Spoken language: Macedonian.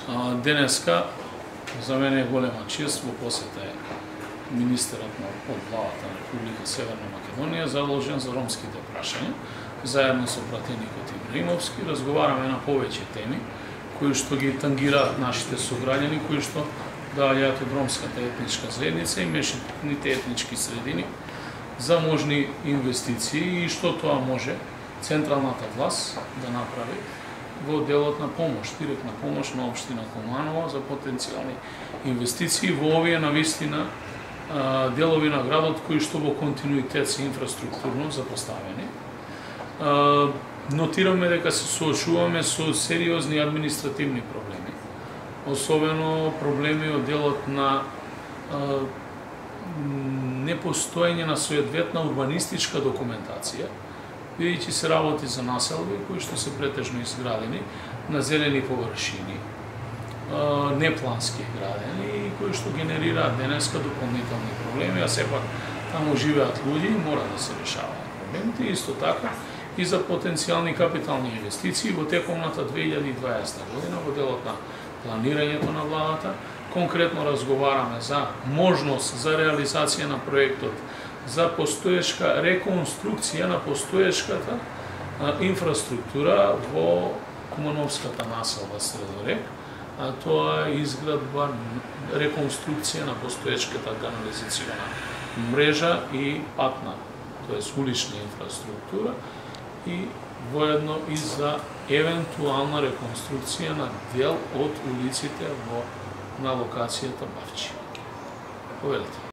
Денеска за мене е голема чест во посета е министерот од главата на Република Северна Македонија задолжен за ромските прашања, заедно со пратеникот Ибраимовски, разговараме на повеќе теми кои што ги тангираат нашите сограѓани, кои што доаѓаат од ромската етничка заедница и мешаните етнички средини за можни инвестиции и што тоа може централната власт да направи во делот на помош, директна помош на општина Куманово за потенцијални инвестиции во овие навистина делови на градот кои што во континуитет се инфраструктурно запоставени. Нотираме дека се соочуваме со сериозни административни проблеми, особено проблеми од делот на непостоење на соодветна урбанистичка документација, бидејќи се работи за населби кои што се претежно изградени на зелени површини, неплански градени и кои што генерираат денеска дополнителни проблеми, а сепак таму живеат луѓе и мора да се решаваат проблемите. Исто така и за потенцијални капитални инвестиции во текомната 2020 година во делот на планирањето на владата. Конкретно разговараме за можност за реализација на проектот за постоечка реконструкција на постоечката инфраструктура во Кумановската населба Средорек, а тоа е изградба, реконструкција на постоечката канализациона мрежа и патна, тоест улична инфраструктура и воедно и за евентуална реконструкција на дел од улиците на локацијата Бавчи. Повелете.